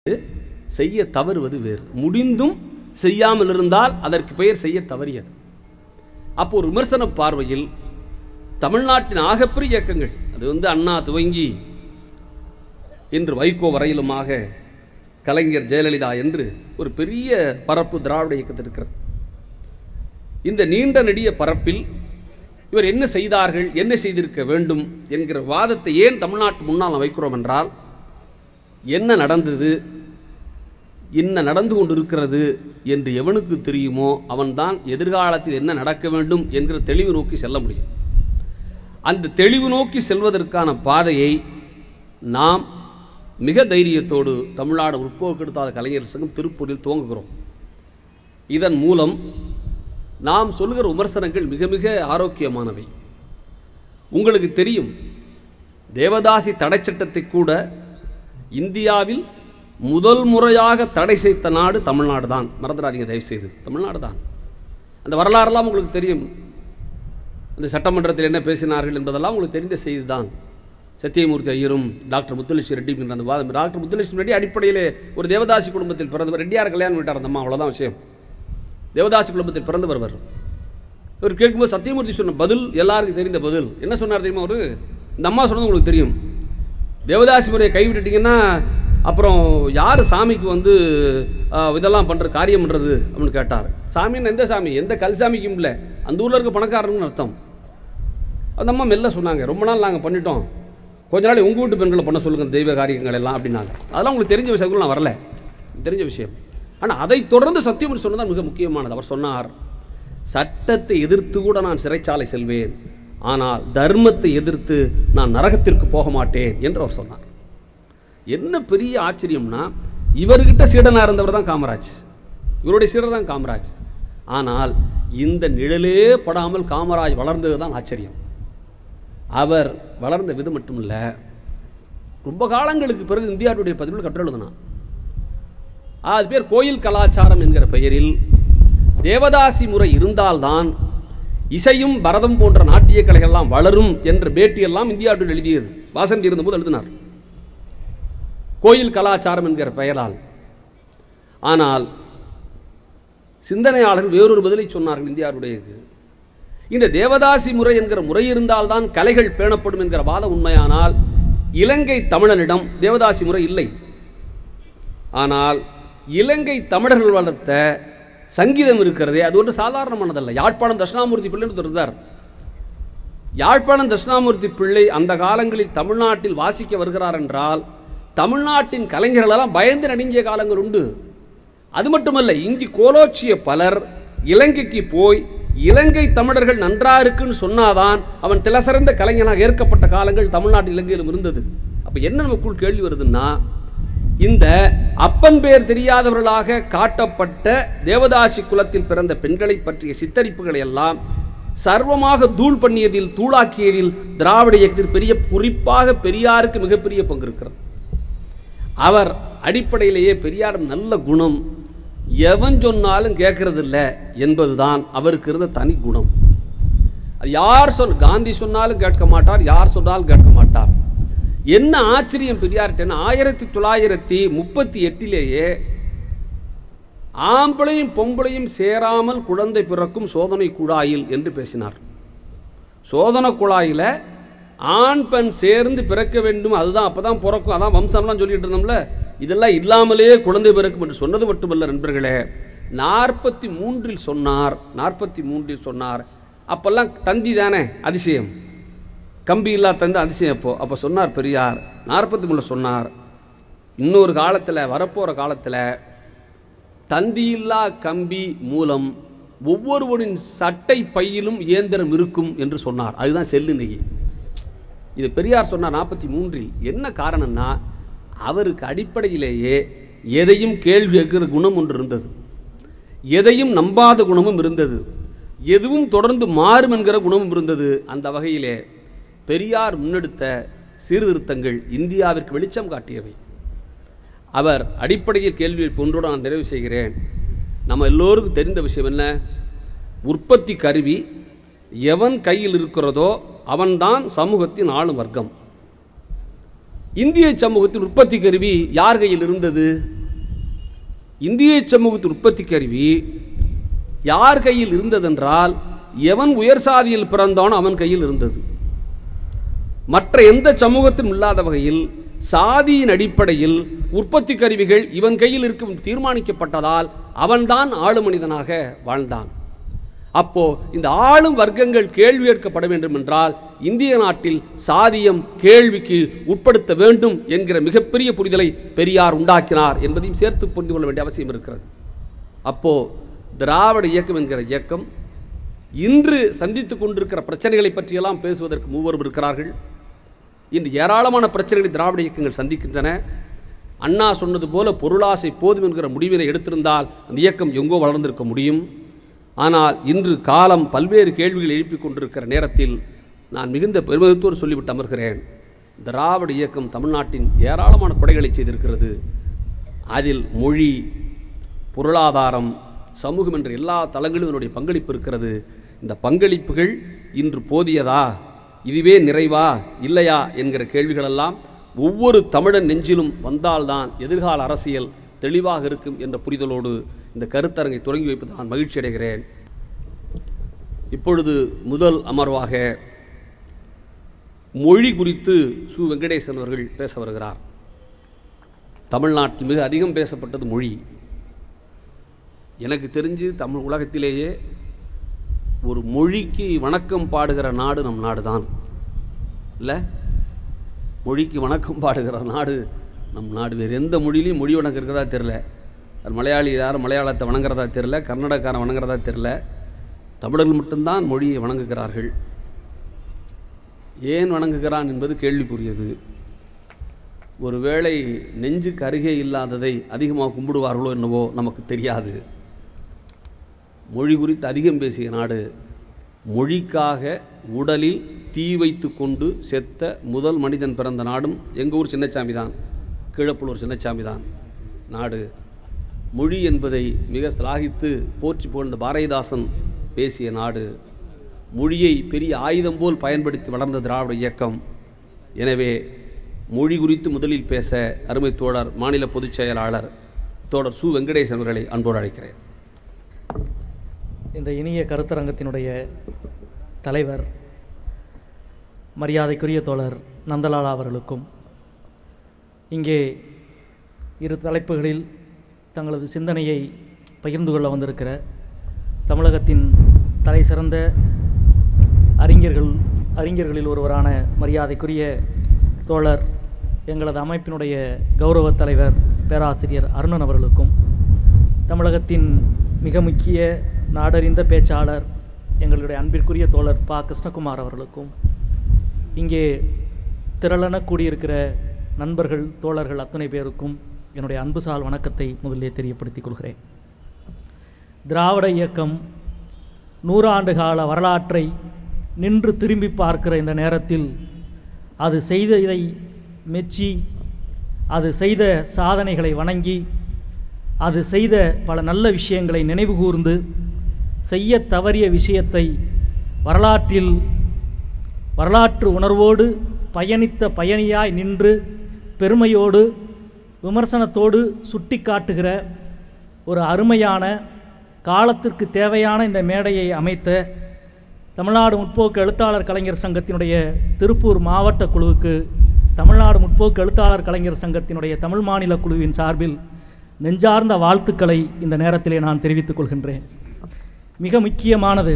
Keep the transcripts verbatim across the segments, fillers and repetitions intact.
செய்ய தவறுவது வேறு. முடிந்தும் செய்யாமல் இருந்தால் அதற்கு பெயர் செய்ய தவறியது. அப்போ ஒரு விமர்சன பார்வையில் தமிழ்நாட்டின் ஆகப்பெரிய இயக்கங்கள், அது வந்து அண்ணா துவங்கி இன்று வைகோ வரையிலுமாக கலைஞர், ஜெயலலிதா என்று ஒரு பெரிய பரப்பு திராவிட இயக்கத்தில் இருக்கிறது. இந்த நீண்ட நெடிய பரப்பில் இவர் என்ன செய்தார்கள், என்ன செய்திருக்க வேண்டும் என்கிற வாதத்தை ஏன் தமிழ்நாட்டு முன்னால் வைக்கிறோம் என்றால், என்ன நடந்தது, என்ன நடந்து கொண்டிருக்கிறது என்று எவனுக்கு தெரியுமோ அவன்தான் எதிர்காலத்தில் என்ன நடக்க வேண்டும் என்கிற தெளிவு நோக்கி செல்ல முடியும். அந்த தெளிவு நோக்கி செல்வதற்கான பாதையை நாம் மிக தைரியத்தோடு தமிழ்நாடு முற்போக்கெடுத்தாத கலைஞர் சங்கம் திருப்பூரில் துவங்குகிறோம். இதன் மூலம் நாம் சொல்கிற விமர்சனங்கள் மிக மிக ஆரோக்கியமானவை. உங்களுக்கு தெரியும், தேவதாசி தடை சட்டத்தை கூட இந்தியாவில் முதல் முறையாக தடை செய்த நாடு தமிழ்நாடு தான். மறந்துடாதீங்க தயவு செய்து, தமிழ்நாடு தான். அந்த வரலாறுலாம் உங்களுக்கு தெரியும். அந்த சட்டமன்றத்தில் என்ன பேசினார்கள் என்பதெல்லாம் உங்களுக்கு தெரிந்த செய்தி தான். சத்தியமூர்த்தி ஐயரும் டாக்டர் முத்துலட்சுமி ரெட்டி என்கிற அந்த வாதம். டாக்டர் முத்துலட்சுமி ரெட்டி அடிப்படையில் ஒரு தேவதாசி குடும்பத்தில் பிறந்தவர். ரெட்டியார் கல்யாணம் விட்டார் அந்த அம்மா, அவ்வளோதான் விஷயம். தேவதாசி குடும்பத்தில் பிறந்தவர் அவர். இவர் கேட்கும்போது சத்தியமூர்த்தி சொன்ன பதில் எல்லாருக்கும் தெரிந்த பதில். என்ன சொன்னார் தெரியுமா? ஒரு இந்த அம்மா சொன்னது உங்களுக்கு தெரியும். தேவதாசி முறையை கைவிட்டுட்டிங்கன்னா அப்புறம் யார் சாமிக்கு வந்து இதெல்லாம் பண்ணுற காரியம் பண்ணுறது அப்படின்னு கேட்டார். சாமின்னு எந்த சாமி? எந்த கல் சாமிக்கும் இல்லை, அந்த ஊரில் இருக்க பணக்காரன்னு அர்த்தம். அந்த அம்மா மெல்ல சொன்னாங்க, ரொம்ப நாள் நாங்கள் பண்ணிட்டோம், கொஞ்ச நாள் உங்கள் வீட்டு பெண்களை பண்ண சொல்லுங்கள் தெய்வ காரியங்கள் எல்லாம் அப்படின்னாங்க. அதெல்லாம் உங்களுக்கு தெரிஞ்ச விஷயங்கள், நான் வரல, தெரிஞ்ச விஷயம். ஆனால் அதை தொடர்ந்து சத்தியமூர்த்தி சொன்னதான் மிக முக்கியமானது. அவர் சொன்னார், சட்டத்தை எதிர்த்து கூட நான் சிறைச்சாலை செல்வேன், ஆனால் தர்மத்தை எதிர்த்து நான் நரகத்திற்கு போக மாட்டேன் என்று அவர் சொன்னார். என்ன பெரிய ஆச்சரியம்னா, இவர்கிட்ட சீடனாக இருந்தவர் தான் காமராஜ், இவருடைய சீடர் தான் காமராஜ். ஆனால் இந்த நிழலே படாமல் காமராஜ் வளர்ந்தது தான் ஆச்சரியம். அவர் வளர்ந்த விதம் மட்டுமில்ல, ரொம்ப காலங்களுக்கு பிறகு இந்தியாவுடைய பதிவில் கட்டுரை எழுதினார். அது பேர் கோயில் கலாச்சாரம் என்கிற பெயரில் தேவதாசி முறை இருந்தால்தான் இசையும் பரதம் போன்ற நாட்டிய கலைகள்லாம் வளரும் என்ற பேட்டியெல்லாம் இந்தியாவுடன் எழுதியது. வாசந்தி இருந்தபோது எழுதினார், கோயில் கலாச்சாரம் என்கிற பெயரால். ஆனால் சிந்தனையாளர்கள் வேறொரு பதிலை சொன்னார்கள் இந்தியாவுடையது. இந்த தேவதாசி முறை என்கிற முறை இருந்தால்தான் கலைகள் பேணப்படும் என்கிற வாதம் உண்மையானால், இலங்கை தமிழனிடம் தேவதாசி முறை இல்லை. ஆனால் இலங்கை தமிழர்கள் வளர்த்த சங்கீதம் இருக்கிறதே, அது ஒன்று சாதாரணமானதல்ல. யாழ்ப்பாணம் தட்சிணாமூர்த்தி பிள்ளைன்னு இருந்தார். யாழ்ப்பாணம் தட்சிணாமூர்த்தி பிள்ளை அந்த காலங்களில் தமிழ்நாட்டில் வாசிக்க வருகிறார் என்றால் தமிழ்நாட்டின் கலைஞர்களெல்லாம் பயந்து நடுங்கிய காலங்கள் உண்டு. அது மட்டுமல்ல, இங்கு கோலோச்சிய பலர் இலங்கைக்கு போய் இலங்கை தமிழர்கள் நன்றா இருக்குன்னு சொன்னாதான் அவன் திலசிறந்த கலைஞனாக ஏற்கப்பட்ட காலங்கள் தமிழ்நாட்டு இலங்கையிலும் இருந்தது. அப்போ என்ன நமக்குள் கேள்வி வருதுன்னா, இந்த அப்பன் பேர் தெரியாதவர்களாக காட்டப்பட்ட தேவதாசி குலத்தில் பிறந்த பெண்களை பற்றிய சித்தரிப்புகளை எல்லாம் சர்வமாக தூள் பண்ணியதில், தூளாக்கியதில் திராவிட இயக்கத்தில் பெரிய, குறிப்பாக பெரியாருக்கு மிகப்பெரிய பங்கு இருக்கிறது. அவர் அடிப்படையிலேயே பெரியார் நல்ல குணம், எவன் சொன்னாலும் கேட்கறது இல்லை என்பதுதான் அவருக்கு இருந்த தனி குணம். யார் சொல் காந்தி சொன்னாலும் கேட்க மாட்டார், யார் சொன்னாலும் கேட்க மாட்டார். என்ன ஆச்சரியம் பெரியார்கிட்ட, ஆயிரத்தி தொள்ளாயிரத்தி முப்பத்தி எட்டிலேயே ஆம்பளையும் பொம்பளையும் சேராமல் குழந்தை பிறக்கும் சோதனை குழாயில் என்று பேசினார். சோதனை குழாயில் ஆண் பெண் சேர்ந்து பிறக்க வேண்டும், அதுதான் அப்போ தான் பிறக்கும், அதான் வம்சம்லாம் சொல்லிட்டு இருந்தோம்ல, இதெல்லாம் இல்லாமலேயே குழந்தை பிறக்கும் என்று சொன்னது மட்டுமல்ல நண்பர்களே, நாற்பத்தி மூன்றில் சொன்னார். நாற்பத்தி மூன்றில் சொன்னார். அப்போல்லாம் தந்தி தானே அதிசயம், கம்பி இல்லா தந்து அதிசயம். அப்போ அப்போ சொன்னார் பெரியார், நாற்பத்தி மூணில் சொன்னார், இன்னொரு காலத்தில், வரப்போகிற காலத்தில் தந்தியில்லா கம்பி மூலம் ஒவ்வொருவரின் சட்டை பையிலும் இயந்திரம் இருக்கும் என்று சொன்னார். அதுதான் செல்லு நெகி. இது பெரியார் சொன்னார் நாற்பத்தி மூன்றில். என்ன காரணம்னா, அவருக்கு அடிப்படையிலேயே எதையும் கேள்வி கேட்கிற குணம் ஒன்று இருந்தது, எதையும் நம்பாத குணமும் இருந்தது, எதுவும் தொடர்ந்து மாறும் என்கிற குணமும் இருந்தது. அந்த வகையிலே பெரியார் முன்னெடுத்த சீர்திருத்தங்கள் இந்தியாவிற்கு வெளிச்சம் காட்டியவை. அவர் அடிப்படையில் கேள்வியை ஒன்றோடு நான் நிறைவு செய்கிறேன். நம்ம எல்லோருக்கும் தெரிந்த விஷயம் என்ன, உற்பத்தி கருவி எவன் கையில் இருக்கிறதோ அவன்தான் சமூகத்தின் ஆளும் வர்க்கம். இந்திய சமூகத்தின் உற்பத்தி கருவி யார் கையில் இருந்தது? இந்திய சமூகத்தின் உற்பத்தி கருவி யார் கையில் இருந்ததென்றால், எவன் உயர் சாதியில் பிறந்தானோ அவன் கையில் இருந்தது. மற்ற எந்த சமூகத்திலும் இல்லாத வகையில் சாதியின் அடிப்படையில் உற்பத்தி கருவிகள் இவன் கையில் இருக்கும் தீர்மானிக்கப்பட்டதால் அவன்தான் ஆளும் மனிதனாக வாழ்ந்தான். அப்போ இந்த ஆளும் வர்க்கங்கள் கேள்வி கேட்கப்பட வேண்டும் என்றால் இந்திய நாட்டில் சாதியம் கேள்விக்கு உட்படுத்த வேண்டும் என்கிற மிகப்பெரிய புரிதலை பெரியார் உண்டாக்கினார் என்பதையும் சேர்த்து புரிந்து கொள்ள வேண்டிய அவசியம் இருக்கிறது. அப்போ திராவிட இயக்கம் என்கிற இயக்கம் இன்று சந்தித்துக் கொண்டிருக்கிற பிரச்சனைகளை பற்றியெல்லாம் பேசுவதற்கு மூவரும் இருக்கிறார்கள். இன்று ஏராளமான பிரச்சனைகளை திராவிட இயக்கங்கள் சந்திக்கின்றன. அண்ணா சொன்னது போல பொருளாசை போதும் என்கிற முடிவினை எடுத்திருந்தால் அந்த இயக்கம் எங்கோ வளர்ந்திருக்க முடியும். ஆனால் இன்று காலம் பல்வேறு கேள்விகள் எழுப்பிக் கொண்டிருக்கிற நேரத்தில் நான் மிகுந்த பெருமிதத்தோடு சொல்லிவிட்டு அமர்கிறேன். திராவிட இயக்கம் தமிழ்நாட்டின் ஏராளமான கொடைகளை செய்திருக்கிறது. அதில் மொழி, பொருளாதாரம், சமூகம் என்ற எல்லா தளங்களிலும் என்னுடைய பங்களிப்பு இருக்கிறது. இந்த பங்களிப்புகள் இன்று போதியதா, இதுவே நிறைவா இல்லையா என்கிற கேள்விகளெல்லாம் ஒவ்வொரு தமிழன் நெஞ்சிலும் வந்தால்தான் எதிர்கால அரசியல் தெளிவாக இருக்கும் என்ற புரிதலோடு இந்த கருத்தரங்கை தொடங்கி வைப்பது நான் மகிழ்ச்சி அடைகிறேன். இப்பொழுது முதல் அமர்வாக மொழி குறித்து சு வெங்கடேசன் அவர்கள் பேச வருகிறார். தமிழ்நாட்டில் மிக அதிகம் பேசப்பட்டது மொழி. எனக்கு தெரிஞ்சு தமிழ் உலகத்திலேயே ஒரு மொழிக்கு வணக்கம் பாடுகிற நாடு நம் நாடு தான் இல்லை? மொழிக்கு வணக்கம் பாடுகிற நாடு நம் நாடு. வேறு எந்த மொழியிலையும் மொழி வணக்கம் இருக்கிறதா தெரில. அது மலையாளி யாரும் மலையாளத்தை வணங்குறதா தெரில, கர்நாடகாரன் வணங்குறதா தெரில. தமிழர்கள் மட்டும்தான் மொழியை வணங்குகிறார்கள். ஏன் வணங்குகிறான் என்பது கேள்விக்குரியது. ஒருவேளை நெஞ்சுக்கு அருகே இல்லாததை அதிகமாக கும்பிடுவார்களோ என்னவோ நமக்கு தெரியாது. மொழி குறித்து அதிகம் பேசிய நாடு. மொழிக்காக உடலில் தீ வைத்து கொண்டு செத்த முதல் மனிதன் பிறந்த நாடும் எங்கள் ஊர் சின்னச்சாமி தான், கீழப்பள்ளூர் சின்னச்சாமி தான் நாடு. மொழி என்பதை மிக சிலாகித்து போற்றி புகழ்ந்த பாரதிதாசன் பேசிய நாடு. மொழியை பெரிய ஆயுதம் போல் பயன்படுத்தி வளர்ந்த திராவிட இயக்கம். எனவே மொழி குறித்து முதலில் பேச அருமை தோழர் மாநில பொதுச் செயலாளர் தோழர் சு வெங்கடேசன் அவர்களை அன்போடு அழைக்கிறேன். இந்த இனிய கருத்தரங்கத்தினுடைய தலைவர் மரியாதைக்குரிய தோழர் நந்தலாலா அவர்களுக்கும், இங்கே இரு தலைப்புகளில் தங்களது சிந்தனையை பகிர்ந்து கொள்ள வந்திருக்கிற தமிழகத்தின் தலை சிறந்த அறிஞர்கள் அறிஞர்களில் ஒருவரான மரியாதைக்குரிய தோழர் எங்களது அமைப்பினுடைய கௌரவ தலைவர் பேராசிரியர் அருணன் அவர்களுக்கும், தமிழகத்தின் மிக முக்கிய நாடறிந்த பேச்சாளர் எங்களுடைய அன்பிற்குரிய தோழர் பா கிருஷ்ணகுமார் அவர்களுக்கும், இங்கே திரளன கூடியிருக்கிற நண்பர்கள் தோழர்கள் அத்தனை பேருக்கும் என்னுடைய அன்புசால் வணக்கத்தை முதலிலே தெரியப்படுத்திக் கொள்கிறேன். திராவிட இயக்கம் நூறாண்டு கால வரலாற்றை நின்று திரும்பி பார்க்கிற இந்த நேரத்தில் அது செய்ததை மெச்சி, அது செய்த சாதனைகளை வணங்கி, அது செய்த பல நல்ல விஷயங்களை நினைவு கூர்ந்து, செய்ய தவறிய விஷயத்தை வரலாற்றில் வரலாற்று உணர்வோடு பயணித்த பயணியாய் நின்று பெருமையோடு விமர்சனத்தோடு சுட்டி காட்டுகிற ஒரு அருமையான காலத்திற்கு தேவையான இந்த மேடையை அமைத்த தமிழ்நாடு முற்போக்கு எழுத்தாளர் கலைஞர் சங்கத்தினுடைய திருப்பூர் மாவட்ட குழுவுக்கு தமிழ்நாடு முற்போக்கு எழுத்தாளர் கலைஞர் சங்கத்தினுடைய தமிழ் மாநில குழுவின் சார்பில் நெஞ்சார்ந்த வாழ்த்துக்களை இந்த நேரத்திலே நான் தெரிவித்துக் கொள்கின்றேன். மிக முக்கியமானது,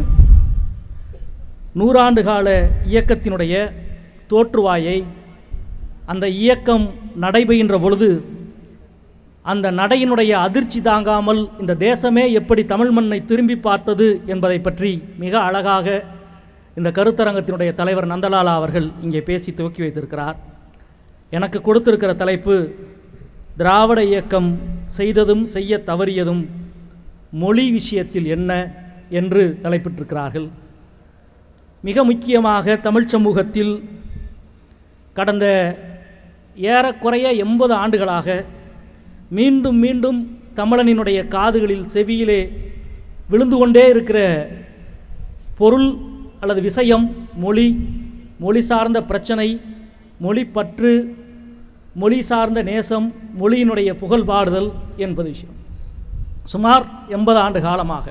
நூறாண்டு கால இயக்கத்தினுடைய தோற்றுவாயை, அந்த இயக்கம் நடைபெறுகின்ற பொழுது அந்த நடையினுடைய அதிர்ச்சி தாங்காமல் இந்த தேசமே எப்படி தமிழ் மண்ணை திரும்பி பார்த்தது என்பதை பற்றி மிக அழகாக இந்த கருத்தரங்கத்தினுடைய தலைவர் நந்தலாலா அவர்கள் இங்கே பேசி துவக்கி வைத்திருக்கிறார். எனக்கு கொடுத்திருக்கிற தலைப்பு திராவிட இயக்கம் செய்ததும் செய்ய தவறியதும் மொழி விஷயத்தில் என்ன என்று தலைப்பிட்டிருக்கிறார்கள். மிக முக்கியமாக தமிழ் சமூகத்தில் கடந்த ஏறக்குறைய எண்பது ஆண்டுகளாக மீண்டும் மீண்டும் தமிழனினுடைய காதுகளில் செவியிலே விழுந்து கொண்டே இருக்கிற பொருள் அல்லது விஷயம் மொழி, மொழி சார்ந்த பிரச்சனை, மொழி பற்று, மொழி சார்ந்த நேசம், மொழியினுடைய புகழ் பாடுதல் என்பது விஷயம். சுமார் எண்பது ஆண்டு காலமாக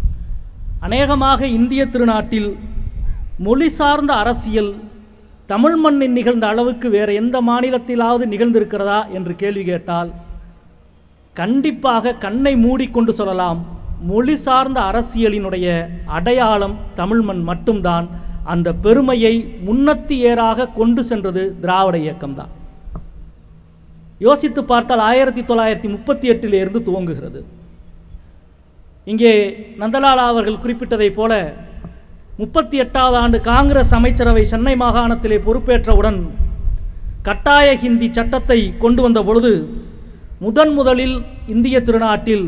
அநேகமாக இந்திய திருநாட்டில் மொழி சார்ந்த அரசியல் தமிழ் மண்ணில் நிகழ்ந்த அளவுக்கு வேறு எந்த மாநிலத்திலாவது நிகழ்ந்திருக்கிறதா என்று கேள்வி கேட்டால் கண்டிப்பாக கண்ணை மூடிக்கொண்டு சொல்லலாம், மொழி சார்ந்த அரசியலினுடைய அடையாளம் தமிழ் மண் மட்டும்தான். அந்த பெருமையை முன்னத்தி ஏறாக கொண்டு சென்றது திராவிட இயக்கம்தான். யோசித்து பார்த்தால் ஆயிரத்தி தொள்ளாயிரத்தி முப்பத்தி எட்டில் இருந்து துவங்குகிறது. இங்கே நந்தலாலா அவர்கள் குறிப்பிட்டதைப் போல முப்பத்தி எட்டாவது ஆண்டு காங்கிரஸ் அமைச்சரவை சென்னை மாகாணத்திலே பொறுப்பேற்றவுடன் கட்டாய ஹிந்தி சட்டத்தை கொண்டு வந்த பொழுது முதன் முதலில் இந்திய திருநாட்டில்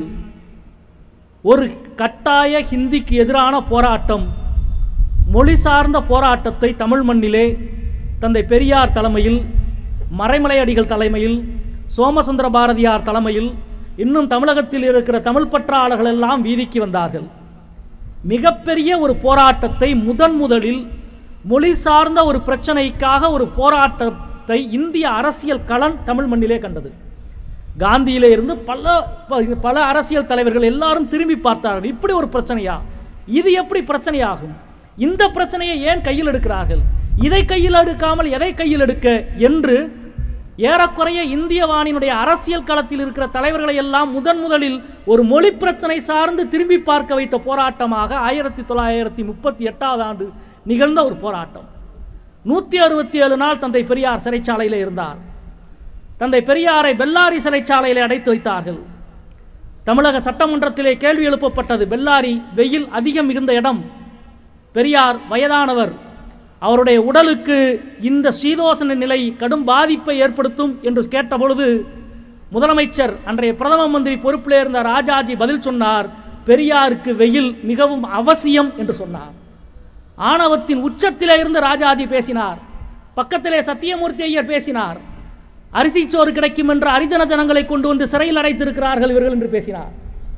ஒரு கட்டாய ஹிந்திக்கு எதிரான போராட்டம், மொழி சார்ந்த போராட்டத்தை தமிழ் மண்ணிலே தந்தை பெரியார் தலைமையில், மறைமலை அடிகள் தலைமையில், சோமசுந்தர பாரதியார் தலைமையில், இன்னும் தமிழகத்தில் இருக்கிற தமிழ் பற்றாளர்கள் எல்லாம் வீதிக்கு வந்தார்கள். மிகப்பெரிய ஒரு போராட்டத்தை முதன் முதலில் மொழி சார்ந்த ஒரு பிரச்சனைக்காக ஒரு போராட்டத்தை இந்திய அரசியல் களம் தமிழ் மண்ணிலே கண்டது. காந்தியிலே இருந்து பல பல அரசியல் தலைவர்கள் எல்லாரும் திரும்பி பார்த்தார்கள். இப்படி ஒரு பிரச்சனையா, இது எப்படி பிரச்சனையாகும், இந்த பிரச்சனையை ஏன் கையில் எடுக்கிறார்கள், இதை கையில் எடுக்காமல் எதை கையில் எடுக்க என்று ஏறக்குறைய இந்திய வானினுடைய அரசியல் களத்தில் இருக்கிற தலைவர்களை எல்லாம் முதன் முதலில் ஒரு மொழி பிரச்சனை சார்ந்து திரும்பி பார்க்க வைத்த போராட்டமாக ஆயிரத்தி தொள்ளாயிரத்தி முப்பத்தி எட்டாவது ஆண்டு நிகழ்ந்த ஒரு போராட்டம். நூற்றி அறுபத்தி ஏழு நாள் தந்தை பெரியார் சிறைச்சாலையில் இருந்தார். தந்தை பெரியாரை பெல்லாரி சிறைச்சாலையில் அடைத்து வைத்தார்கள். தமிழக சட்டமன்றத்திலே கேள்வி எழுப்பப்பட்டது. பெல்லாரி வெயில் அதிகம் மிகுந்த இடம், பெரியார் வயதானவர், அவருடைய உடலுக்கு இந்த சீதோசன நிலை கடும் பாதிப்பை ஏற்படுத்தும் என்று கேட்டபொழுது முதலமைச்சர் அன்றைய பிரதம மந்திரி பொறுப்பிலே இருந்த ராஜாஜி பதில் சொன்னார், பெரியாருக்கு வெயில் மிகவும் அவசியம் என்று சொன்னார். ஆணவத்தின் உச்சத்திலே இருந்து ராஜாஜி பேசினார். பக்கத்திலே சத்தியமூர்த்தி ஐயர் பேசினார். அரிசி சோறு கிடைக்கும் என்ற அரிஜன ஜனங்களை கொண்டு வந்து சிறையில் அடைத்திருக்கிறார்கள் இவர்கள் என்று பேசினார்.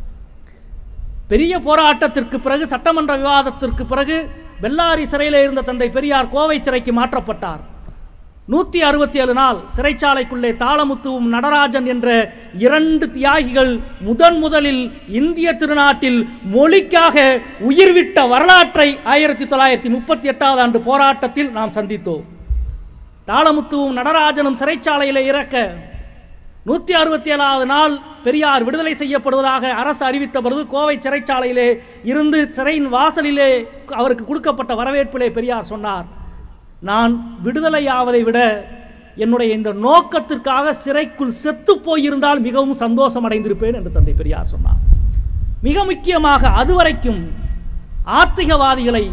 பெரிய போராட்டத்திற்கு பிறகு, சட்டமன்ற விவாதத்திற்கு பிறகு பெல்லாரி சிறையில் இருந்த தந்தை பெரியார் கோவை சிறைக்கு மாற்றப்பட்டார். நூற்றி அறுபத்தி ஏழு நாள் சிறைச்சாலைக்குள்ளே தாளமுத்துவும் நடராஜன் என்ற இரண்டு தியாகிகள் முதன் முதலில் இந்திய திருநாட்டில் மொழிக்காக உயிர்விட்ட வரலாற்றை ஆயிரத்தி தொள்ளாயிரத்தி முப்பத்தி எட்டாவது ஆண்டு போராட்டத்தில் நாம் சந்தித்தோம். தாளமுத்துவும் நடராஜனும் சிறைச்சாலையில் இறக்க நூற்றி அறுபத்தி ஏழாவது நாள் பெரியார் விடுதலை செய்யப்படுவதாக அரசு அறிவித்த பொழுது கோவை சிறைச்சாலையிலே இருந்து சிறையின் வாசலிலே அவருக்கு கொடுக்கப்பட்ட வரவேற்பிலே பெரியார் சொன்னார், நான் விடுதலையாவதை விட என்னுடைய இந்த நோக்கத்திற்காக சிறைக்குள் செத்து போயிருந்தால் மிகவும் சந்தோஷம் அடைந்திருப்பேன் என்று தந்தை பெரியார் சொன்னார். மிக முக்கியமாக அதுவரைக்கும் ஆத்திகவாதிகளை,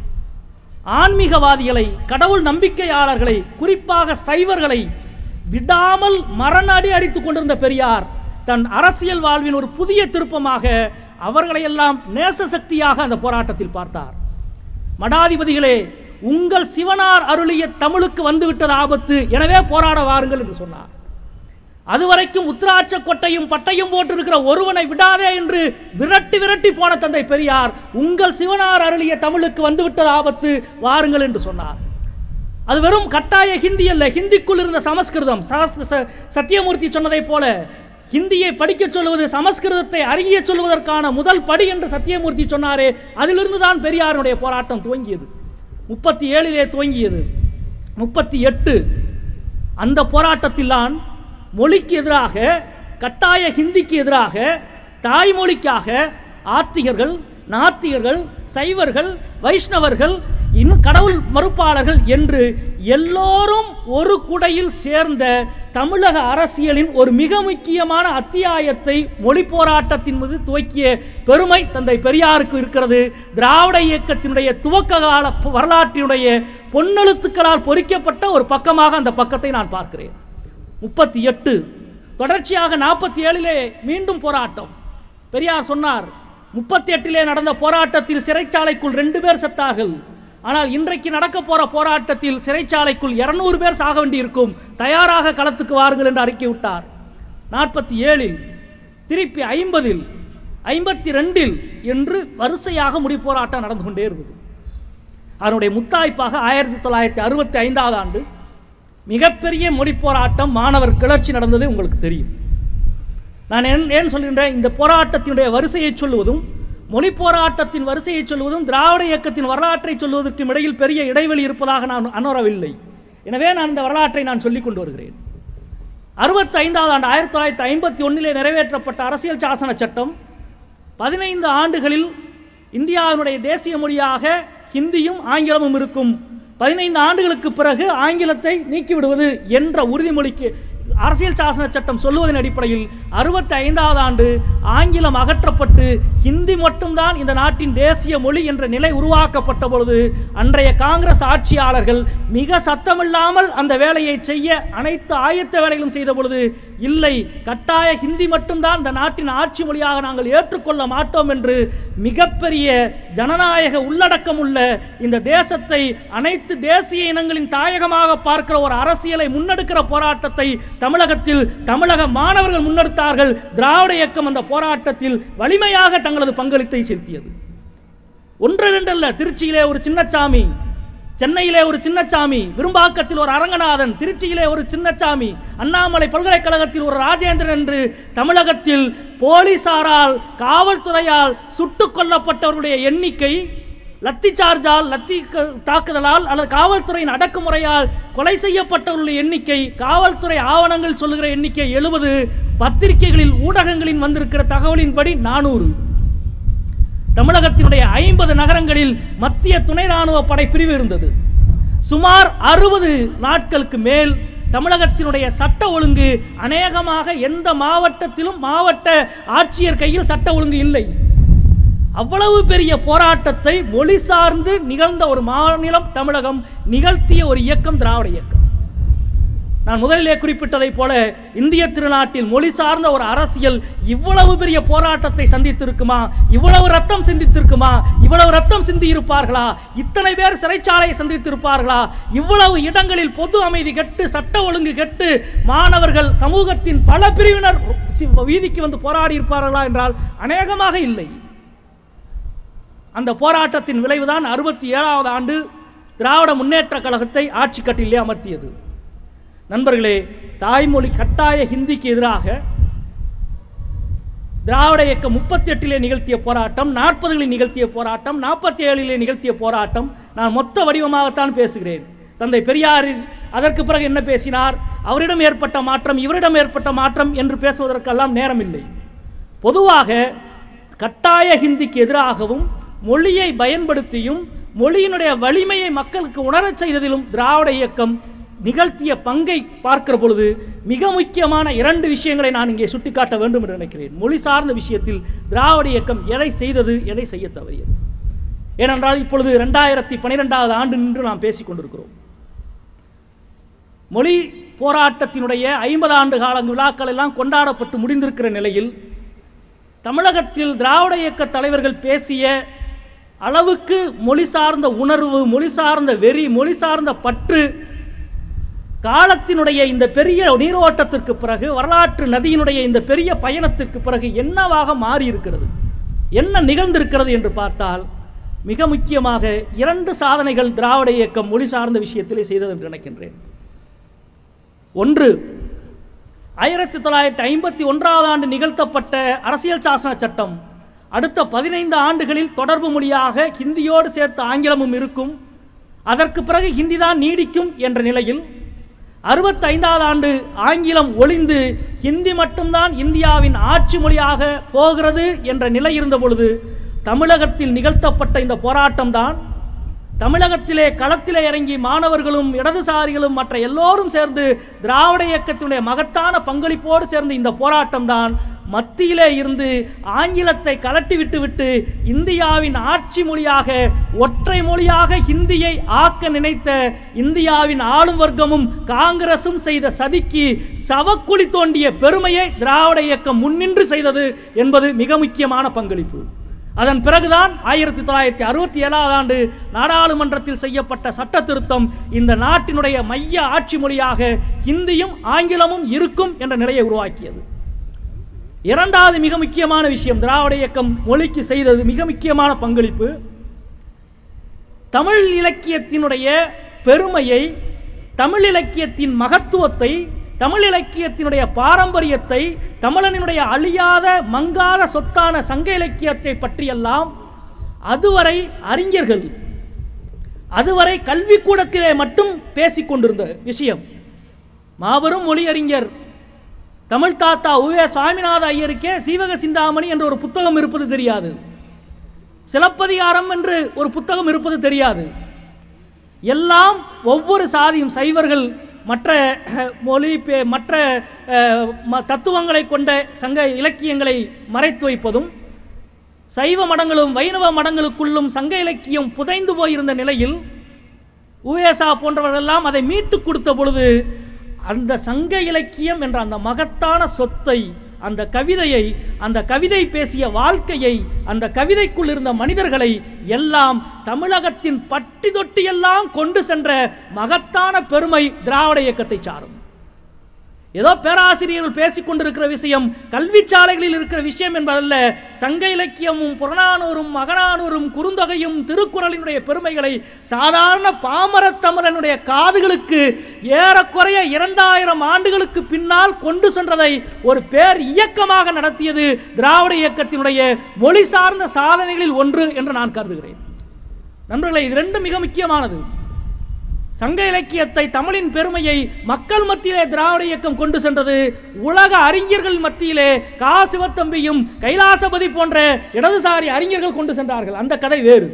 ஆன்மீகவாதிகளை, கடவுள் நம்பிக்கையாளர்களை, குறிப்பாக சைவர்களை விடாமல் மரணடி அடித்துக் கொண்டிருந்த பெரியார் தன் அரசியல் வாழ்வின் ஒரு புதிய திருப்பமாக அவர்களையெல்லாம் நேச சக்தியாக அந்த போராட்டத்தில் பார்த்தார். மடாதிபதிகளே, உங்கள் சிவனார் அருளிய தமிழுக்கு வந்துவிட்டது ஆபத்து, எனவே போராட வாருங்கள் என்று சொன்னார். அதுவரைக்கும் உத்திராட்ச கொட்டையும் பட்டையும் போட்டிருக்கிற ஒருவனை விடாதே என்று விரட்டி விரட்டி போன தந்தை பெரியார், உங்கள் சிவனார் அருளிய தமிழுக்கு வந்துவிட்டது ஆபத்து, வாருங்கள் என்று சொன்னார். அது வெறும் கட்டாய ஹிந்தி அல்ல, ஹிந்திக்குள் இருந்த சமஸ்கிருதம். சத்தியமூர்த்தி சொன்னதை போல ஹிந்தியை படிக்க சொல்வது சமஸ்கிருதத்தை அறிய சொல்வதற்கான முதல் படி என்று சத்தியமூர்த்தி சொன்னாரே, அதிலிருந்து தான் பெரியாருடைய போராட்டம் துவங்கியது. முப்பத்தி ஏழிலே துவங்கியது. முப்பத்தி எட்டு அந்த போராட்டத்தில்தான் மொழிக்கு எதிராக, கட்டாய ஹிந்திக்கு எதிராக, தாய்மொழிக்காக ஆத்திகர்கள், நாத்திகர்கள், சைவர்கள், வைஷ்ணவர்கள், இன்னும் கடவுள் மறுப்பாளர்கள் என்று எல்லோரும் ஒரு குடையில் சேர்ந்த தமிழக அரசியலின் ஒரு மிக முக்கியமான அத்தியாயத்தை மொழி போராட்டத்தின் மீது துவக்கிய பெருமை தந்தை பெரியாருக்கு இருக்கிறது. திராவிட இயக்கத்தினுடைய துவக்க கால வரலாற்றினுடைய பொன்னெழுத்துக்களால் பொறிக்கப்பட்ட ஒரு பக்கமாக அந்த பக்கத்தை நான் பார்க்கிறேன். முப்பத்தி எட்டு தொடர்ச்சியாக நாற்பத்தி ஏழிலே மீண்டும் போராட்டம். பெரியார் சொன்னார், முப்பத்தி எட்டிலே நடந்த போராட்டத்தில் சிறைச்சாலைக்குள் ரெண்டு பேர் செத்தார்கள். ஆனால் இன்றைக்கு நடக்க போற போராட்டத்தில் சிறைச்சாலைக்குள் இருநூறு பேர் சாக வேண்டியிருக்கும், தயாராக களத்துக்கு வாருங்கள் என்று அறிக்கை விட்டார். நாற்பத்தி ஏழில், திருப்பி ஐம்பதில், ஐம்பத்தி ரெண்டில் என்று வரிசையாக முடி போராட்டம் நடந்து கொண்டே இருந்தது. அதனுடைய முத்தாய்ப்பாக ஆயிரத்தி தொள்ளாயிரத்தி அறுபத்தி ஐந்தாவது ஆண்டு மிகப்பெரிய மொழி போராட்டம், மாணவர் கிளர்ச்சி நடந்தது உங்களுக்கு தெரியும். நான் ஏன் ஏன் சொல்கின்றேன், இந்த போராட்டத்தினுடைய வரிசையை சொல்லுவதும் மொழி போராட்டத்தின் வரிசையை சொல்லுவதும் திராவிட இயக்கத்தின் வரலாற்றை சொல்வதற்கும் இடையில் பெரிய இடைவெளி இருப்பதாக நான் அனுரவில்லை. எனவே நான் இந்த வரலாற்றை நான் சொல்லிக் கொண்டு வருகிறேன். அறுபத்தி ஐந்தாவது ஆண்டு ஆயிரத்தி தொள்ளாயிரத்தி ஐம்பத்தி ஒன்றிலே நிறைவேற்றப்பட்ட அரசியல் சாசன சட்டம் பதினைந்து ஆண்டுகளில் இந்தியாவினுடைய தேசிய மொழியாக ஹிந்தியும் ஆங்கிலமும் இருக்கும், பதினைந்து ஆண்டுகளுக்கு பிறகு ஆங்கிலத்தை நீக்கிவிடுவது என்ற உறுதிமொழிக்கு அரசியல் சாசன சட்டம் சொல்லுவதன் அடிப்படையில் அறுபத்தி ஐந்தாவது ஆண்டு ஆங்கிலம் அகற்றப்பட்டு ஹிந்தி மட்டும்தான் இந்த நாட்டின் தேசிய மொழி என்ற நிலை உருவாக்கப்பட்ட பொழுது அன்றைய காங்கிரஸ் ஆட்சியாளர்கள் மிக சத்தமில்லாமல் அந்த வேலையை செய்ய அனைத்து ஆயத்த வேலைகளும் செய்த பொழுது, இல்லை, கட்டாய ஹிந்தி மட்டும்தான் இந்த நாட்டின் ஆட்சி மொழியாக நாங்கள் ஏற்றுக்கொள்ள மாட்டோம் என்று மிகப்பெரிய ஜனநாயக உள்ளடக்கம் உள்ள இந்த தேசத்தை அனைத்து தேசிய இனங்களின் தாயகமாக பார்க்கிற ஒரு அரசியலை முன்னெடுக்கிற போராட்டத்தை தமிழகத்தில் தமிழக மாணவர்கள் முன்னெடுத்தார்கள். திராவிட இயக்கம் அந்த போராட்டத்தில் வலிமையாக தங்களது பங்களிப்பை செலுத்தியது. ஒன்று ரெண்டு அல்ல, திருச்சியிலே ஒரு சின்னசாமி, சென்னையிலே ஒரு சின்னசாமி, விரும்பாக்கத்தில் ஒரு அரங்கநாதன், திருச்சியிலே ஒரு சின்னசாமி, அண்ணாமலை பல்கலைக்கழகத்தில் ஒரு ராஜேந்திரன் என்று தமிழகத்தில் போலீசாரால் காவல்துறையால் சுட்டுக் கொல்லப்பட்டவருடைய எண்ணிக்கை, லத்தி சார்ஜால், லத்தி தாக்குதலால் அல்லது காவல்துறையின் அடக்குமுறையால் கொலை செய்யப்பட்டவர்களுடைய எண்ணிக்கை, காவல்துறை ஆவணங்கள் சொல்லுகிற எண்ணிக்கை எழுபது, பத்திரிகைகளில் ஊடகங்களில் வந்திருக்கிற தகவலின்படி நானூறு. தமிழகத்தினுடைய ஐம்பது நகரங்களில் மத்திய துணை ராணுவ படை பிரிவு இருந்தது. சுமார் அறுபது நாட்களுக்கு மேல் தமிழகத்தினுடைய சட்ட ஒழுங்கு அநேகமாக எந்த மாவட்டத்திலும் மாவட்ட ஆட்சியர் கையில் சட்ட ஒழுங்கு இல்லை. அவ்வளவு பெரிய போராட்டத்தை மொழி சார்ந்து நிகழ்ந்த ஒரு மாநிலம் தமிழகம், நிகழ்த்திய ஒரு இயக்கம் திராவிட இயக்கம். நான் முதலிலே குறிப்பிட்டதை போல இந்திய திருநாட்டில் மொழி சார்ந்த ஒரு அரசியல் இவ்வளவு பெரிய போராட்டத்தை சந்தித்திருக்குமா? இவ்வளவு ரத்தம் சிந்தித்திருக்குமா? இவ்வளவு ரத்தம் சிந்தி இருப்பார்களா? இத்தனை பேர் சிறைச்சாலையை சந்தித்திருப்பார்களா? இவ்வளவு இடங்களில் பொது அமைதி கெட்டு, சட்ட ஒழுங்கு கெட்டு, மாணவர்கள் சமூகத்தின் பல பிரிவினர் வீதிக்கு வந்து போராடி இருப்பார்களா என்றால் அநேகமாக இல்லை. அந்த போராட்டத்தின் விளைவுதான் அறுபத்தி ஏழாவது ஆண்டு திராவிட முன்னேற்ற கழகத்தை ஆட்சி கட்டிலே அமர்த்தியது. நண்பர்களே, தாய்மொழி கட்டாய ஹிந்திக்கு எதிராக திராவிட இயக்கம் முப்பத்தி எட்டிலே நிகழ்த்திய போராட்டம், நாற்பதுகளில் நிகழ்த்திய போராட்டம், நாற்பத்தி ஏழிலே நிகழ்த்திய போராட்டம், நான் மொத்த வடிவமாகத்தான் பேசுகிறேன். தந்தை பெரியாரில் அதற்கு பிறகு என்ன பேசினார், அவரிடம் ஏற்பட்ட மாற்றம், இவரிடம் ஏற்பட்ட மாற்றம் என்று பேசுவதற்கெல்லாம் நேரமில்லை. பொதுவாக கட்டாய ஹிந்திக்கு எதிராகவும் மொழியை பயன்படுத்தியும் மொழியினுடைய வலிமையை மக்களுக்கு உணரச் செய்ததிலும் திராவிட இயக்கம் நிகழ்த்திய பங்கை பார்க்கிற பொழுது மிக முக்கியமான இரண்டு விஷயங்களை நான் இங்கே சுட்டிக்காட்ட வேண்டும் என்று நினைக்கிறேன். மொழி சார்ந்த விஷயத்தில் திராவிட இயக்கம் எதை செய்தது, எதை செய்ய தவறியது. ஏனென்றால் இப்பொழுது இரண்டாயிரத்தி பனிரெண்டாவது ஆண்டு நின்று நாம் பேசிக் கொண்டிருக்கிறோம். மொழி போராட்டத்தினுடைய ஐம்பது ஆண்டு கால விழாக்கள் எல்லாம் கொண்டாடப்பட்டு முடிந்திருக்கிற நிலையில் தமிழகத்தில் திராவிட இயக்க தலைவர்கள் பேசிய அளவுக்கு மொழி சார்ந்த உணர்வு, மொழி சார்ந்த வெறி, மொழி சார்ந்த பற்று காலத்தினுடைய இந்த பெரிய நீரோட்டத்திற்கு பிறகு, வரலாற்று நதியினுடைய இந்த பெரிய பயணத்திற்கு பிறகு என்னவாக மாறி இருக்கிறது, என்ன நிகழ்ந்திருக்கிறது என்று பார்த்தால் மிக முக்கியமாக இரண்டு சாதனைகள் திராவிட இயக்கம் மொழி சார்ந்த விஷயத்திலே செய்தது என்று நினைக்கின்றேன். ஒன்று, ஆயிரத்தி தொள்ளாயிரத்தி ஐம்பத்தி ஒன்றாவது ஆண்டு நிகழ்த்தப்பட்ட அரசியல் சாசன சட்டம் அடுத்த பதினைந்து ஆண்டுகளில் தொடர்பு மொழியாக ஹிந்தியோடு சேர்த்து ஆங்கிலமும் இருக்கும், அதற்கு பிறகு ஹிந்தி தான் நீடிக்கும் என்ற நிலையில் அறுபத்தி ஐந்தாவது ஆண்டு ஆங்கிலம் ஒழிந்து ஹிந்தி மட்டும்தான் இந்தியாவின் ஆட்சி மொழியாக போகிறது என்ற நிலை இருந்த பொழுது தமிழகத்தில் நிகழ்த்தப்பட்ட இந்த போராட்டம் தான், தமிழகத்திலே களத்திலே இறங்கி மாணவர்களும் இடதுசாரிகளும் மற்ற எல்லோரும் சேர்ந்து திராவிட இயக்கத்தினுடைய மகத்தான பங்களிப்போடு சேர்ந்து இந்த போராட்டம் தான் மத்தியிலே இருந்து ஆங்கிலத்தை கலட்டி விட்டுவிட்டு இந்தியாவின் ஆட்சி மொழியாக, ஒற்றை மொழியாக ஹிந்தியை ஆக்க நினைத்த இந்தியாவின் ஆளும் வர்க்கமும் காங்கிரசும் செய்த சதிக்கு சவக்குழி தோண்டிய பெருமையை திராவிட இயக்கம் முன்னின்று செய்தது என்பது மிக முக்கியமான பங்களிப்பு. அதன் பிறகுதான் ஆயிரத்தி தொள்ளாயிரத்தி அறுபத்தி ஏழாவது ஆண்டு நாடாளுமன்றத்தில் செய்யப்பட்ட சட்ட திருத்தம் இந்த நாட்டினுடைய மைய ஆட்சி மொழியாக ஹிந்தியும் ஆங்கிலமும் இருக்கும் என்ற நிலையை உருவாக்கியது. இரண்டாவது மிக முக்கியமான விஷயம் திராவிட இயக்கம் மொழிக்கு செய்தது மிக முக்கியமான பங்களிப்பு, தமிழ் இலக்கியத்தினுடைய பெருமையை தமிழ் இலக்கியத்தின் மகத்துவத்தை, தமிழ் இலக்கியத்தினுடைய பாரம்பரியத்தை, தமிழனினுடைய அழியாத மங்காத சொத்தான சங்க இலக்கியத்தை பற்றியெல்லாம் அதுவரை அறிஞர்கள், அதுவரை கல்விக்கூடத்திலே மட்டும் பேசிக்கொண்டிருந்த விஷயம். மாபெரும் மொழியறிஞர் தமிழ் தாத்தா உவே சுவாமிநாத ஐயருக்கே சீவக சிந்தாமணி என்ற ஒரு புத்தகம் இருப்பது தெரியாது, சிலப்பதிகாரம் என்று ஒரு புத்தகம் இருப்பது தெரியாது. எல்லாம் ஒவ்வொரு சாதியும் சைவர்கள் மற்ற மொழி மற்ற தத்துவங்களை கொண்ட சங்க இலக்கியங்களை மறைத்து வைப்பதும், சைவ மடங்களும் வைணவ மடங்களுக்குள்ளும் சங்க இலக்கியம் புதைந்து போயிருந்த நிலையில் உவேசா போன்றவர்களெல்லாம் அதை மீட்டு கொடுத்த பொழுது அந்த சங்க இலக்கியம் என்ற அந்த மகத்தான சொத்தை, அந்த கவிதையை, அந்த கவிதை பேசிய வாழ்க்கையை, அந்த கவிதைக்குள் இருந்த மனிதர்களை எல்லாம் தமிழகத்தின் பட்டி தொட்டி எல்லாம் கொண்டு சென்ற மகத்தான பெருமை திராவிட இயக்கத்தை சாரும். ஏதோ பேராசிரியர்கள் பேசிக்கொண்டிருக்கிற விஷயம், கல்வி சாலைகளில் இருக்கிற விஷயம் என்பதல்ல. சங்க இலக்கியமும் புறநானூறும் மகநானூறும் குறுந்தொகையும் திருக்குறளினுடைய பெருமைகளை சாதாரண பாமரத்தமிழனுடைய காதுகளுக்கு ஏறக்குறைய இரண்டாயிரம் ஆண்டுகளுக்கு பின்னால் கொண்டு சென்றதை ஒரு பேர் இயக்கமாக நடத்தியது திராவிட இயக்கத்தினுடைய மொழி சார்ந்த சாதனைகளில் ஒன்று என்று நான் கருதுகிறேன். நண்பர்களே, இது ரெண்டு மிக முக்கியமானது. சங்க இலக்கியத்தை, தமிழின் பெருமையை மக்கள் மத்தியிலே திராவிட இயக்கம் கொண்டு சென்றது. உலக அறிஞர்கள் மத்தியிலே கா சிவத்தம்பியும் கைலாசபதி போன்ற இடதுசாரி அறிஞர்கள் கொண்டு சென்றார்கள். அந்த கதை வேறு.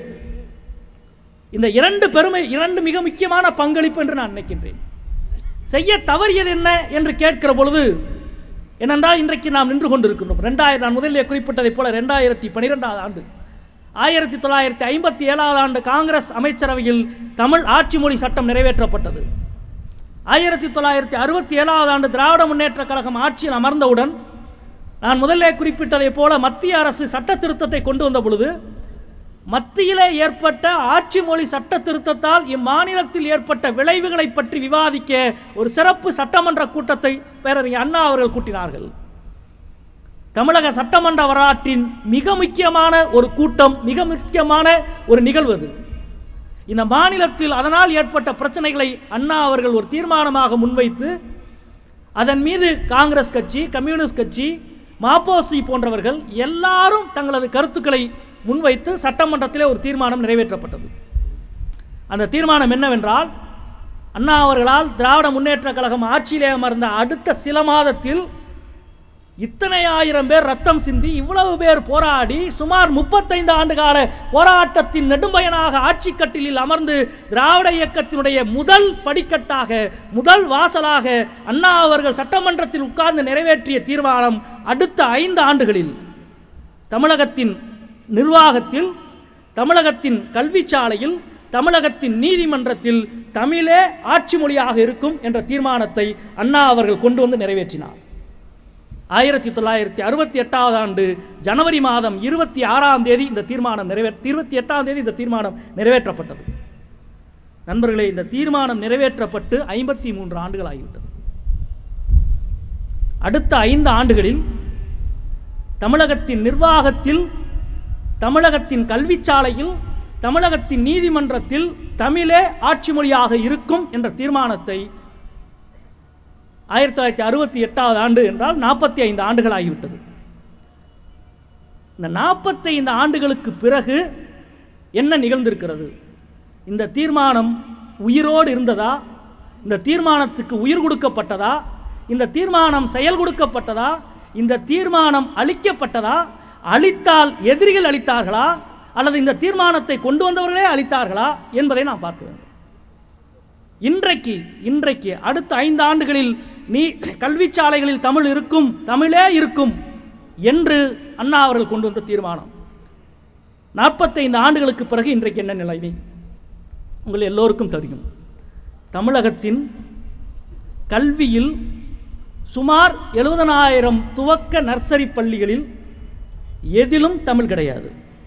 இந்த இரண்டு பெருமை, இரண்டு மிக முக்கியமான பங்களிப்பு என்று நான் நினைக்கின்றேன். செய்ய தவறியது என்ன என்று கேட்கிற பொழுது என்னென்றால், இன்றைக்கு நாம் நின்று கொண்டிருக்கின்றோம். ரெண்டாயிரம் நான் முதலிலே குறிப்பிட்டதை போல ரெண்டாயிரத்தி பனிரெண்டாவது ஆண்டு ஆயிரத்தி தொள்ளாயிரத்தி ஐம்பத்தி ஏழாவது ஆண்டு காங்கிரஸ் அமைச்சரவையில் தமிழ் ஆட்சி மொழி சட்டம் நிறைவேற்றப்பட்டது. ஆயிரத்தி தொள்ளாயிரத்தி அறுபத்தி ஏழாவது ஆண்டு திராவிட முன்னேற்ற கழகம் ஆட்சியில் அமர்ந்தவுடன் நான் முதலே குறிப்பிட்டதை போல மத்திய அரசு சட்ட திருத்தத்தை கொண்டு வந்த பொழுது மத்தியிலே ஏற்பட்ட ஆட்சி மொழி சட்ட திருத்தத்தால் இம்மாநிலத்தில் ஏற்பட்ட விளைவுகளை பற்றி விவாதிக்க ஒரு சிறப்பு சட்டமன்ற கூட்டத்தை பேரறிஞர் அண்ணா அவர்கள் கூட்டினார்கள். தமிழக சட்டமன்ற வரலாற்றின் மிக முக்கியமான ஒரு கூட்டம், மிக முக்கியமான ஒரு நிகழ்வு அது. இந்த மாநிலத்தில் அதனால் ஏற்பட்ட பிரச்சனைகளை அண்ணா அவர்கள் ஒரு தீர்மானமாக முன்வைத்து அதன் மீது காங்கிரஸ் கட்சி, கம்யூனிஸ்ட் கட்சி, மாப்போசி போன்றவர்கள் எல்லாரும் தங்களது கருத்துக்களை முன்வைத்து சட்டமன்றத்திலே ஒரு தீர்மானம் நிறைவேற்றப்பட்டது. அந்த தீர்மானம் என்னவென்றால், அண்ணா அவர்களால் திராவிட முன்னேற்ற கழகம் ஆட்சியிலே அமர்ந்த அடுத்த சில மாதத்தில் இத்தனை ஆயிரம் பேர் ரத்தம் சிந்தி இவ்வளவு பேர் போராடி சுமார் முப்பத்தைந்து ஆண்டு கால போராட்டத்தின் நெடும்பயனாக ஆட்சி கட்டிலில் அமர்ந்து திராவிட இயக்கத்தினுடைய முதல் படிக்கட்டாக, முதல் வாசலாக அண்ணா அவர்கள் சட்டமன்றத்தில் உட்கார்ந்து நிறைவேற்றிய தீர்மானம் அடுத்த ஐந்து ஆண்டுகளில் தமிழகத்தின் நிர்வாகத்தில், தமிழகத்தின் கல்விச்சாலையில், தமிழகத்தின் நீதிமன்றத்தில் தமிழே ஆட்சி மொழியாக இருக்கும் என்ற தீர்மானத்தை அண்ணா அவர்கள் கொண்டு வந்து நிறைவேற்றினார். ஆயிரத்தி தொள்ளாயிரத்தி அறுபத்தி எட்டாவது ஆண்டு ஜனவரி மாதம் இருபத்தி ஆறாம் தேதி இந்த தீர்மானம் நிறைவேற்ற இருபத்தி எட்டாம் தேதி இந்த தீர்மானம் நிறைவேற்றப்பட்டது. நண்பர்களே, இந்த தீர்மானம் நிறைவேற்றப்பட்டு ஐம்பத்தி மூன்று ஆண்டுகள் ஆகிவிட்டது. அடுத்த ஐந்து ஆண்டுகளில் தமிழகத்தின் நிர்வாகத்தில், தமிழகத்தின் கல்விச்சாலையில், தமிழகத்தின் நீதிமன்றத்தில் தமிழே ஆட்சி மொழியாக இருக்கும் என்ற தீர்மானத்தை ஆயிரத்தி தொள்ளாயிரத்தி அறுபத்தி எட்டாவது ஆண்டு என்றால் நாற்பத்தி ஐந்து ஆண்டுகள் ஆகிவிட்டது. இந்த நாற்பத்தி ஐந்து ஆண்டுகளுக்கு பிறகு என்ன நிகழ்ந்திருக்கிறது? இந்த தீர்மானம் உயிரோடு இருந்ததா? இந்த தீர்மானத்துக்கு உயிர் கொடுக்கப்பட்டதா? இந்த தீர்மானம் செயல் கொடுக்கப்பட்டதா? இந்த தீர்மானம் அளிக்கப்பட்டதா? அளித்தால் எதிரிகள் அளித்தார்களா அல்லது இந்த தீர்மானத்தை கொண்டு வந்தவர்களே அளித்தார்களா என்பதை நாம் பார்க்க வேண்டும். இன்றைக்கு இன்றைக்கு அடுத்த ஐந்து ஆண்டுகளில் நீ கல்விச்சாலைகளில் தமிழ் இருக்கும், தமிழே இருக்கும் என்று அண்ணா அவர்கள் கொண்டு வந்த தீர்மானம் நாற்பத்தைந்து ஆண்டுகளுக்கு பிறகு இன்றைக்கு என்ன நிலைமை உங்கள் எல்லோருக்கும் தெரியும். தமிழகத்தின் கல்வியில் சுமார் எழுபதனாயிரம் துவக்க நர்சரி பள்ளிகளில் எதிலும் தமிழ் கிடையாது.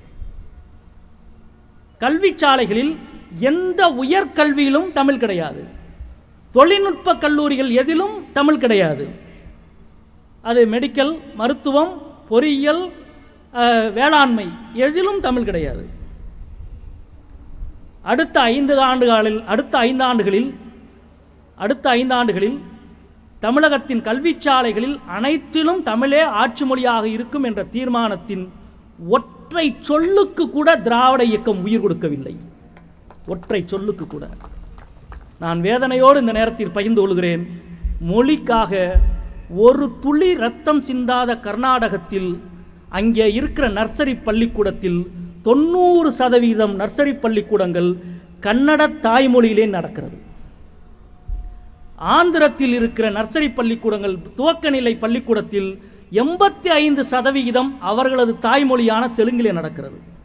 கல்விச்சாலைகளில் எந்த உயர்கல்வியிலும் தமிழ் கிடையாது. தொழில்நுட்ப கல்லூரிகள் எதிலும் தமிழ் கிடையாது. அது மெடிக்கல், மருத்துவம், பொறியியல், வேளாண்மை எதிலும் தமிழ் கிடையாது. அடுத்த ஐந்து ஆண்டுகளில் அடுத்த ஐந்து ஆண்டுகளில் அடுத்த ஐந்தாண்டுகளில் தமிழகத்தின் கல்விச்சாலைகளில் அனைத்திலும் தமிழே ஆட்சி மொழியாக இருக்கும் என்ற தீர்மானத்தின் ஒற்றை சொல்லுக்கு கூட திராவிட இயக்கம் உயிர் கொடுக்கவில்லை. ஒற்றை சொல்லுக்கு கூட. நான் வேதனையோடு இந்த நேரத்தில் பகிர்ந்து கொள்கிறேன். மொழிக்காக ஒரு துளி ரத்தம் சிந்தாத கர்நாடகத்தில் அங்கே இருக்கிற நர்சரி பள்ளிக்கூடத்தில் தொண்ணூறு சதவீதம் நர்சரி பள்ளிக்கூடங்கள் கன்னட தாய்மொழியிலே நடக்கிறது. ஆந்திரத்தில் இருக்கிற நர்சரி பள்ளிக்கூடங்கள் துவக்க நிலை பள்ளிக்கூடத்தில் எண்பத்தி ஐந்து சதவிகிதம் அவர்களது தாய்மொழியான தெலுங்கிலே நடக்கிறது.